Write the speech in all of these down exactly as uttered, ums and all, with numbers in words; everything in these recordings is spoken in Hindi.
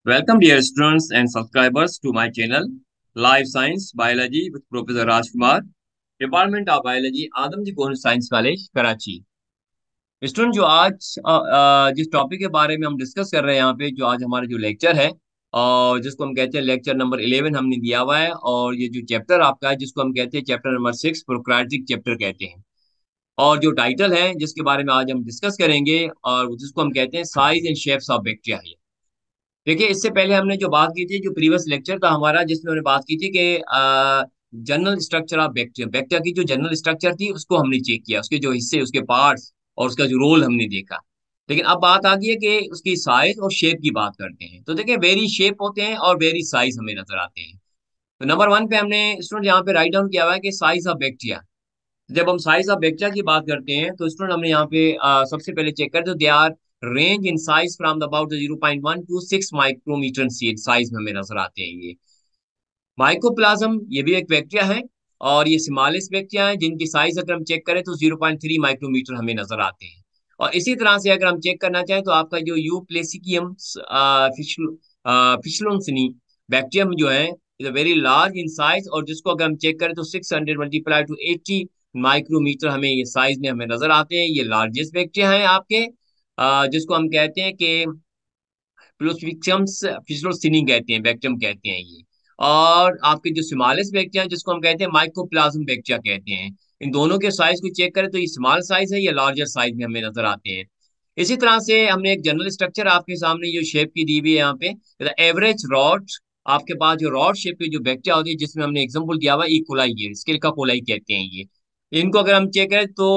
Welcome, dear students and subscribers, to my channel Life Science Biology with Professor Rajkumar, Department of Biology, Adamjee Govind science college Karachi. Student, जो आज अ, अ, जिस टॉपिक के बारे में हम डिस्कस कर रहे हैं यहाँ पे, जो आज हमारा जो लेक्चर है और जिसको हम कहते हैं लेक्चर नंबर इलेवन हमने दिया हुआ है। और ये जो चैप्टर आपका है जिसको हम कहते हैं chapter number six prokaryotic chapter कहते हैं। और जो टाइटल है जिसके बारे में आज हम डिस्कस करेंगे और जिसको हम कहते हैं size and shapes of bacteria. देखिए, इससे पहले हमने जो बात की थी, जो प्रीवियस लेक्चर था हमारा, जिसमें हमने बात की थी कि general structure of bacteria bacteria की जो जनरल स्ट्रक्चर थी उसको हमने चेक किया, उसके जो हिस्से, उसके पार्ट्स और उसका जो रोल हमने देखा। लेकिन अब बात आ गई है कि उसकी साइज और शेप की बात करते हैं। तो देखिए, वेरी शेप होते हैं और वेरी साइज हमें नजर आते हैं। तो नंबर वन पे हमने स्टूडेंट यहाँ पे राइट डाउन किया हुआ है कि साइज ऑफ बैक्टीरिया। जब हम साइज ऑफ बैक्टीरिया की बात करते हैं तो स्टूडेंट हमने यहाँ पे अ, सबसे पहले चेक कर, तो they are range in size from about zero point one two six micrometre size में हमें नजर आते हैं ये। माइकोप्लाज्म ये भी एक बैक्टीरिया है और ये सिमालिस बैक्टीरिया है जिनकी साइज अगर हम चेक करें तो जीरो पॉइंट थ्री माइक्रोमीटर हमें नजर आते हैं। और इसी तरह से अगर हम चेक करना चाहें तो आपका जो यू प्लेसिकियम फिशलोन्सिनी बैक्टीरियम जो है, is very large in size, और जिसको अगर हम चेक करें तो six hundred multiply two eighty micrometre हमें ये साइज में हमें नजर आते हैं। ये लार्जेस्ट बैक्टीरिया है आपके, अ, जिसको हम कहते हैं कि प्लूसविक्सम्स फिशलोसिनी कहते हैं, बैक्टीरियम कहते हैं ये। और आपके जो स्मॉलेस्ट बैक्टीरिया जिसको हम कहते हैं माइकोप्लाज्म बैक्टीरिया कहते हैं। इन दोनों के साइज को चेक करें तो ये स्मॉल साइज है, या लार्जर साइज में हमें नजर आते हैं। इसी तरह से हमने एक जनरल स्ट्रक्चर आपके सामने जो शेप की दी हुई है यहाँ पे, एवरेज रॉड। आपके पास जो रॉड शेप के जो बैक्टीरिया होती है, जिसमें हमने एग्जांपल दिया हुआ है ई कोलाई, ये स्किल का कोलाई कहते हैं ये। इनको अगर हम चेक करें तो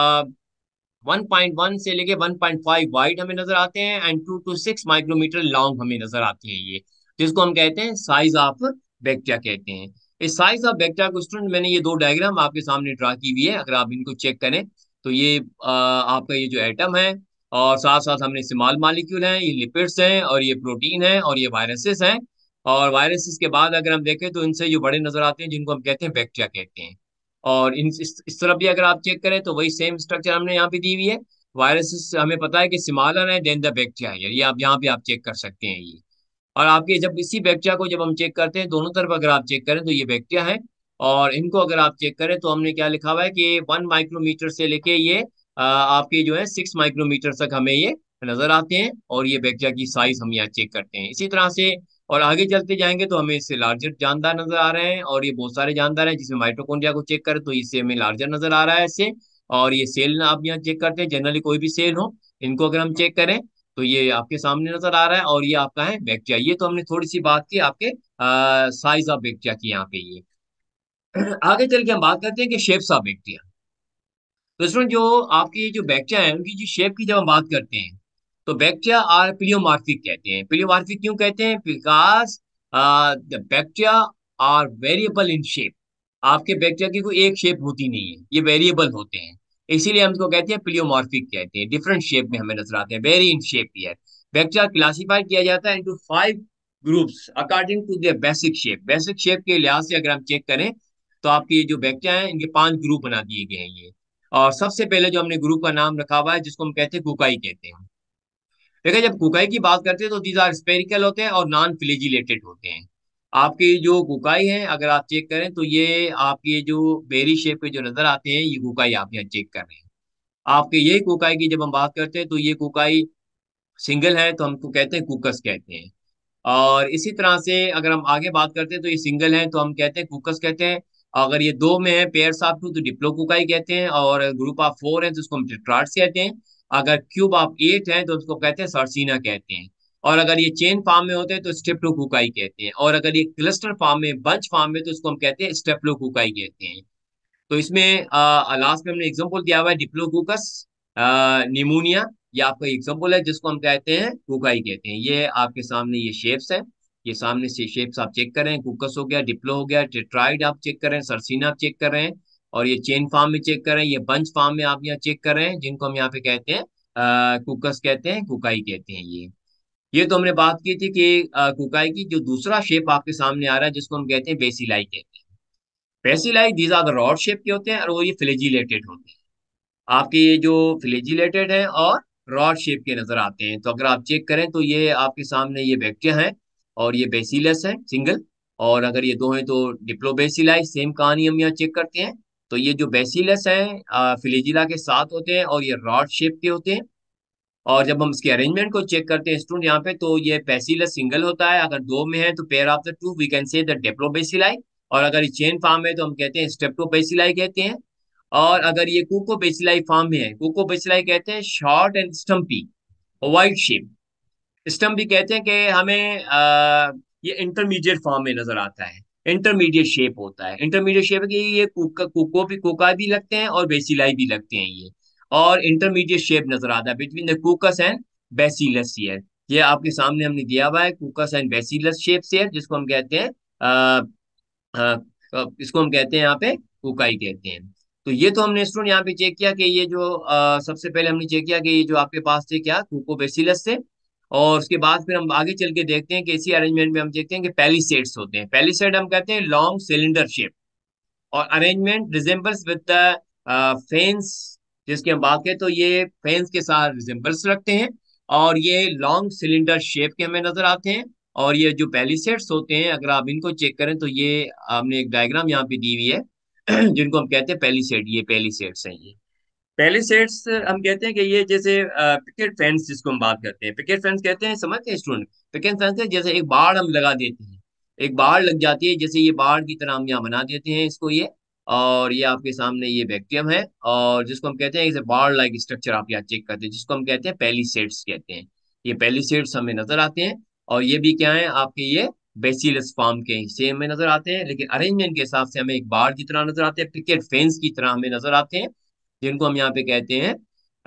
वन पॉइंट वन से लेके वन पॉइंट फाइव वाइड हमें नजर आते हैं and two to six micrometre long हमें नजर आते हैं ये, जिसको हम कहते हैं साइज ऑफ बैक्टीरिया कहते हैं। इस साइज ऑफ बैक्टीरिया को स्टूडेंट मैंने ये दो डायग्राम आपके सामने ड्रा की हुई है, अगर आप इनको चेक करें तो ये आ, आपका ये जो एटम है, और साथ साथ हमने स्मॉल मॉलिक्यूल हैं, ये लिपिड्स हैं, और ये प्रोटीन है, और ये वायरसेस हैं। और वायरसेस के बाद अगर हम देखें तो इनसे जो बड़े नजर आते हैं जिनको हम कहते हैं बैक्टीरिया कहते हैं। और इन इस, इस तरफ भी अगर आप चेक करें तो वही सेम स्ट्रक्चर हमने यहाँ पे दी हुई है। वायरसेस हमें पता है कि स्मॉलर है देन द बैक्टीरिया है, ये आप यहाँ पे आप चेक कर सकते हैं ये। और आपके जब इसी बैक्टीरिया को जब हम चेक करते हैं, दोनों तरफ अगर आप चेक करें तो ये बैक्टीरिया है। और इनको अगर आप चेक करें तो हमने क्या लिखा हुआ है कि वन माइक्रोमीटर से लेके ये आ, आपके जो है सिक्स माइक्रोमीटर तक हमें ये नजर आते हैं। और ये बैक्टीरिया की साइज हम यहाँ चेक करते हैं इसी तरह से। और आगे चलते जाएंगे तो हमें इससे लार्जर जानदार नजर आ रहे हैं, और ये बहुत सारे जानदार हैं, जिसमें माइटोकॉन्ड्रिया को चेक करें तो इससे हमें लार्जर नजर आ रहा है इससे। और ये सेल आप यहाँ चेक करते हैं, जनरली कोई भी सेल हो, इनको अगर हम चेक करें तो ये आपके सामने नजर आ रहा है। और ये आपका है बैक्टीरिया। ये तो हमने थोड़ी सी बात की आपके साइज ऑफ बैक्टीरिया की यहाँ पे ये। आगे चल के हम बात करते हैं कि शेप्स ऑफ बैक्टीरिया। तो इसमें जो आपकी ये जो बैक्टीरिया है उनकी जो शेप की जब हम बात करते हैं तो बैक्टीरिया आर प्लियोमार्फिक कहते हैं। प्लियोमार्फिक क्यों कहते हैं? Because the bacteria are variable in shape. आपके बैक्टीरिया की कोई एक शेप होती नहीं है, ये वेरिएबल होते हैं। इसीलिए हम इसको कहते हैं प्लियोमार्फिक कहते हैं। डिफरेंट शेप में हमें नजर आते हैं, very in shape here. Bacteria classify किया जाता है into five groups according to their basic shape. Basic shape के लिहाज से अगर हम चेक करें तो आपके ये जो बैक्टीरिया हैं इनके पांच ग्रुप बना दिए गए हैं ये। और सबसे पहले जो हमने ग्रुप का नाम रखा हुआ है जिसको हम कहते हैं कुकाई कहते हैं। देखिए, जब कुकाई की बात करते हैं तो दीज आर स्पेरिकल होते हैं और नॉन फ्लेजिलेटेड होते हैं। आपकी जो कुकाई है अगर आप चेक करें तो ये आपके जो बेरी शेप के जो नजर आते हैं, ये कुकाई आप यहाँ चेक कर रहे हैं। आपके यही कुकाई की जब हम बात करते हैं तो ये कुकाई सिंगल है तो हमको कहते हैं कुकस कहते हैं। और इसी तरह से अगर हम आगे बात करते हैं तो ये सिंगल है तो हम कहते हैं कुकस कहते हैं। अगर ये दो में है, पेयर्स ऑफ टू, तो डिप्लोकुकाई कहते हैं। और ग्रुप ऑफ फोर है तो उसको हम टेट्राड्स कहते हैं। अगर क्यूब ऑफ एट है तो उसको कहते हैं सर्सिना कहते हैं। और अगर ये चेन फॉर्म में होते हैं तो स्टेप्टोकुकाई कहते हैं। और अगर ये क्लस्टर फॉर्म में, बंच फॉर्म में, तो उसको हम कहते हैं स्टेप्लोकुकाई कहते हैं। तो इसमें लास्ट में हमने एग्जांपल दिया हुआ है डिप्लोकुकस निमोनिया, ये आपका एग्जांपल है जिसको हम कहते हैं कुकाई कहते हैं। ये आपके सामने ये शेप्स है, ये सामने से शेप्स आप चेक कर रहे हैं। कुकस हो गया, डिप्लो हो गया, टेट्राइड आप चेक कर रहे हैं, सरसीना आप चेक कर रहे हैं, और ये चेन फॉर्म में चेक कर रहे हैं, ये बंच फॉर्म में आप यहाँ चेक कर रहे हैं, जिनको हम यहाँ पे कहते हैं कुकस कहते हैं, कुकाई कहते हैं ये। ये तो हमने बात की थी कि अ, कुकाई की जो दूसरा शेप आपके सामने आ रहा है जिसको हम कहते हैं बेसिलाई कहते हैं। Bacilli these are the rod shape के होते हैं और वो ये फ्लेजिलेटेड होते हैं। आपके ये जो फ्लेजिलेटेड है और रॉड शेप के नजर आते हैं। तो अगर आप चेक करें तो ये आपके सामने ये बैक्टीरिया है और ये बेसिलस है सिंगल, और अगर ये दो हैं तो डिप्लोबेसिलाई। सेम कहानी हम यहाँ चेक करते हैं। तो ये जो बेसिलस है फिलेजिला के साथ होते हैं और ये रॉड शेप के होते हैं। और जब हम इसके अरेंजमेंट को चेक करते हैं स्टूडेंट यहाँ पे, तो ये बेसिलस सिंगल होता है, अगर दो में है तो pair of the two we can say the diplobacilli. और अगर ये चेन फॉर्म है तो हम कहते हैं स्टेप्टोबेसिलाई कहते हैं। और अगर ये कुकोबेसिलाई फॉर्म में है, कुकोबेसिलाई कहते हैं short and stumpy white shape. Stump भी कहते हैं कि हमें आ, ये इंटरमीडिएट फॉर्म में नजर आता है, इंटरमीडिएट शेप होता है। इंटरमीडिएट शेप की ये कुका कुको भी कुका भी लगते हैं और बेसिलाई भी लगते हैं ये। और इंटरमीडिएट शेप नजर आता है between the coccus and bacillus here. ये आपके सामने हमने दिया हुआ है कुकस एंड बेसिलस शेप से, जिसको हम कहते हैं आ, आ, इसको हम कहते हैं यहाँ पे कुकाई कहते हैं। तो ये तो हमने स्टूडेंट यहाँ पे चेक किया कि ये जो अ, सबसे पहले हमने चेक किया कि ये जो आपके पास थे क्या कुकोबेसिलस से। और उसके बाद फिर हम आगे चल के देखते हैं कि इसी अरेंजमेंट में हम देखते हैं कि पैलिसेड्स होते हैं। पैलिसेड हम कहते हैं लॉन्ग सिलेंडर शेप, और arrangement resembles with the fence. जिसकी हम बात करें तो ये फेंस के साथ रिजेंबल्स रखते हैं, और ये लॉन्ग सिलेंडर शेप के हमें नजर आते हैं। और ये जो पैलिसेड्स होते हैं अगर आप इनको चेक करें तो ये हमने एक डायग्राम यहाँ पे दी हुई है जिनको हम कहते हैं पैलिसेड, ये पैलिसेड्स हैं ये। पैलिसेड्स हम कहते हैं कि ये जैसे पिकेट फेंस जिसको हम बात करते हैं, पिकेट फेंस कहते हैं, समझते हैं स्टूडेंट? पिकेट फेंस है जैसे एक बाड़ हम लगा देते हैं, एक बाड़ लग जाती है, जैसे ये बाड़ की तरह हम यहाँ बना देते हैं इसको ये। और ये आपके सामने ये बैक्टीरियम है, और जिसको हम कहते हैं जैसे बाड़ लाइक स्ट्रक्चर आप यहाँ चेक करते हैं, जिसको हम कहते हैं पैलिसेड्स कहते हैं। ये पैलिसेड्स हमें नजर आते हैं। और ये भी क्या है आपके, ये बेसिलस फॉर्म के हिस्से में नजर आते हैं, लेकिन अरेंजमेंट के हिसाब से हमें एक बाड़ की तरह नजर आते हैं, पिकेट फेंस की तरह हमें नजर आते हैं, जिनको हम यहाँ पे कहते हैं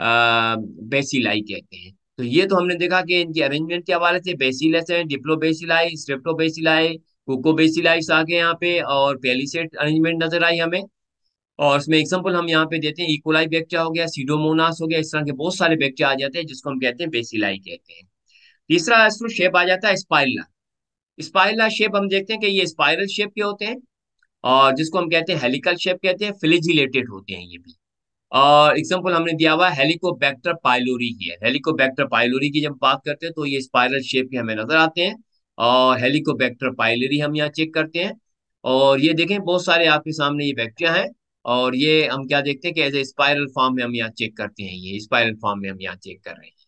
बेसिलाई कहते हैं। तो ये तो हमने देखा कि इनके अरेंजमेंट के हवाले से बेसिलस है, डिप्लोबेसिलाई, स्ट्रेप्टोबेसिलाई, कोकोबेसिलाई आगे यहाँ पे, और पेलिसेट अरेंजमेंट नजर आई हमें। और इसमें एग्जांपल हम यहाँ पे देते हैं, इकोलाई बैक्टीरिया हो गया, सीडोमोनास हो गया, इस तरह के बहुत सारे बैक्टीरिया आ जाते हैं जिसको हम कहते हैं बेसिलाई कहते हैं। तीसरा इसमें शेप आ जाता है स्पाइरला। स्पाइरला शेप हम देखते हैं कि ये स्पाइरल शेप के होते हैं, और जिसको हम कहते हैं हेलिकल शेप कहते हैं, फ्लेजिलेटेड होते हैं ये भी। और एग्जांपल हमने दिया हुआ है हेलिकोबैक्टर पाइलोरी की है। हेलिकोबैक्टर पाइलोरी की जब बात करते हैं तो ये स्पाइरल शेप के हमें नजर आते हैं, और हेलिकोबैक्टर पाइलोरी हम यहाँ चेक करते हैं। और ये देखें बहुत सारे आपके सामने ये बैक्टीरिया हैं, और ये हम क्या देखते हैं कि एज ए स्पाइरल फॉर्म में हम यहाँ चेक करते हैं, ये स्पाइरल फॉर्म में हम यहाँ चेक कर रहे हैं।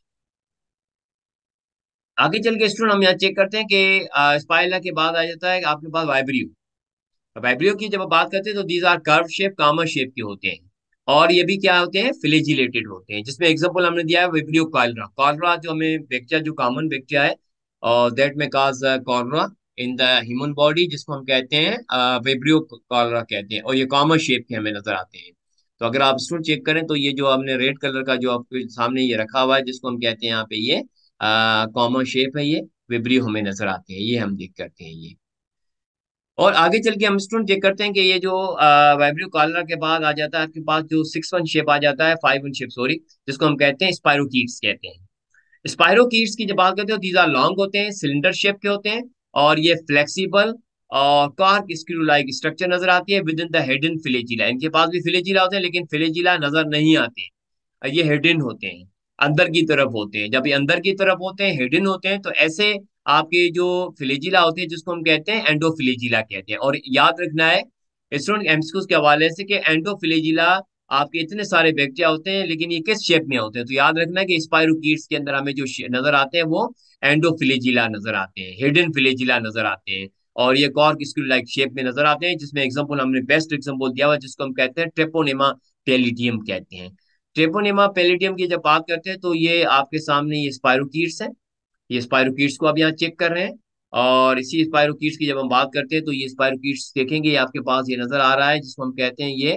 आगे चल के स्टूडेंट हम यहाँ चेक करते हैं कि स्पाइरला के बाद आ जाता है आपके पास वाइब्रियो। वाइब्रियो की जब बात करते हैं तो these are curve shape, comma shape के होते हैं, और ये भी क्या होते हैं, फ्लेजिलेटेड होते हैं। जिसमें एग्जांपल हमने दिया है विब्रियो कॉलरा। कॉलरा जो हमें बैक्टीरिया, जो कॉमन बैक्टीरिया है, और दैट में cause cholera in the human body, जिसको हम कहते हैं विब्रियो कॉलरा कहते हैं, और ये कॉमन शेप के हमें नजर आते हैं। तो अगर आप स्टूडेंट चेक करें तो ये जो हमने रेड कलर का जो आपके सामने ये रखा हुआ है, जिसको हम कहते हैं यहाँ पे ये कॉमन शेप है, ये विब्रियो हमें नजर आते हैं, ये हम देख करते हैं ये। और आगे चल के हम स्टूडेंट चेक करते हैं कि ये जो वाइब्रियो कॉलरा के बाद आ जाता है आपके पास जो सिक्स वन शेप आ जाता है, फाइव वन शेप सॉरी, जिसको हम कहते हैं स्पाइरोकीट्स कहते हैं। स्पाइरोकीट्स की जब बात करते हो, दीज आर लॉन्ग होते हैं, सिलेंडर शेप के होते हैं, और ये फ्लेक्सिबल और कार्क स्क्रू लाइक स्ट्रक्चर नजर आती है with in the hidden flagella. इनके पास भी फिलेजिला होते हैं लेकिन फिलेजिला नजर नहीं आते, ये हिडन होते हैं, अंदर की तरफ होते हैं। जब ये अंदर की तरफ होते हैं, हिडन होते हैं, तो ऐसे आपके जो फिलेजिला होते हैं जिसको हम कहते हैं एंडोफिलेजिला कहते हैं। और याद रखना है स्टूडेंट एमसीक्यूज के हवाले से कि एंडोफिलेजिला आपके इतने सारे बैक्टीरिया होते हैं लेकिन ये किस शेप में होते हैं, तो याद रखना है कि स्पाइरोकीट्स के अंदर हमें जो नजर आते हैं वो एंडोफिलेजिला नजर आते हैं, हिडन फिलेजिला नजर आते हैं, और ये कॉर्क स्क्रू लाइक शेप में नजर आते हैं। जिसमें एग्जांपल हमने बेस्ट एग्जांपल दिया हुआ है, जिसको हम कहते हैं ट्रेपोनेमा पेलिडियम कहते हैं। ट्रेपोनेमा पेलिडियम की जब बात करते हैं तो ये आपके सामने ये स्पाइरोकीट्स हैं, ये स्पाइरोकीट्स को आप यहाँ चेक कर रहे हैं। और इसी स्पाइरोकीट्स की जब हम बात करते हैं तो ये स्पाइरोकीट्स देखेंगे, ये आपके पास ये नजर आ रहा है, जिसको हम कहते हैं ये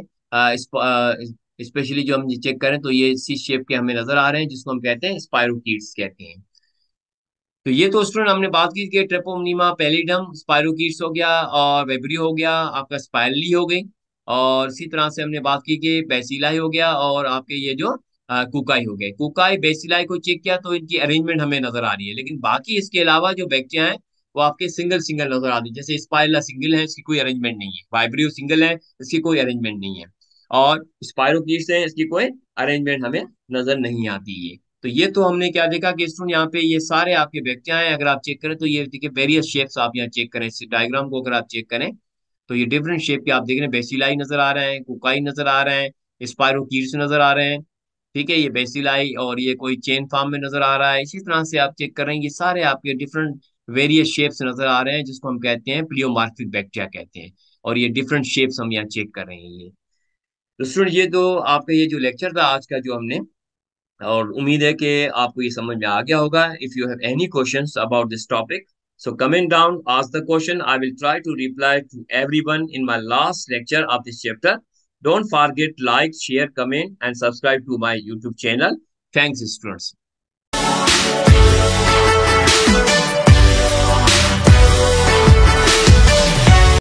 स्पेशली जो हम चेक करें तो ये इसी शेप के हमें नजर आ रहे हैं, जिसको हम कहते हैं स्पाइरोकीट्स कहते हैं। तो ये तो स्टूडेंट हमने बात की कि ट्रेपोनीमा पेलिडम, स्पाइरोकीट्स हो गया, और वेबरी हो गया, आपका स्पाइरली हो गई। और इसी तरह से हमने बात की कि बेसिलाई हो गया, और आपके ये जो आ, कुकाई हो गए। कुकाई बेसिलाई को चेक किया तो इनकी अरेंजमेंट हमें नजर आ रही है, लेकिन बाकी इसके अलावा जो बैक्टीरिया हैं वो आपके सिंगल सिंगल नजर आती है। जैसे स्पाइरला सिंगल है, इसकी कोई अरेंजमेंट नहीं है, वाइब्रियो सिंगल है, इसकी कोई अरेंजमेंट नहीं है, और स्पाइरोकीट्स है, इसकी कोई अरेंजमेंट हमें नजर नहीं आती है। तो ये तो हमने क्या देखा कि स्टूडेंट यहाँ पे ये सारे आपके बैक्टीरिया हैं। अगर आप चेक करें तो ये देखिए वेरियस शेप्स आप यहाँ चेक करें, इस डायग्राम को अगर आप चेक करें तो ये डिफरेंट शेप के आप देख रहे हैं, बेसिलाई नजर आ रहे हैं, कोकाई नजर आ रहे हैं, स्पाइरोकीट्स नजर आ रहे हैं। ठीक है, ये बेसिलाई और ये कोई चेन फॉर्म में नजर आ रहा है। इसी तरह से आप चेक कर रहे हैं, ये सारे आपके डिफरेंट वेरियस शेप्स नजर आ रहे हैं, जिसको हम कहते हैं प्लियोमार्फिक बैक्टीरिया कहते हैं। और ये डिफरेंट शेप्स हम यहाँ चेक कर रहे हैं। ये तो स्टूडेंट ये तो आपका ये जो लेक्चर था आज का जो हमने, और उम्मीद है कि आपको ये समझ में आ गया होगा। If you have any questions about this topic, so comment down, ask the question. I will try to reply to everyone in my last lecture of this chapter. Don't forget like, share, comment and subscribe to my YouTube channel. Thanks students.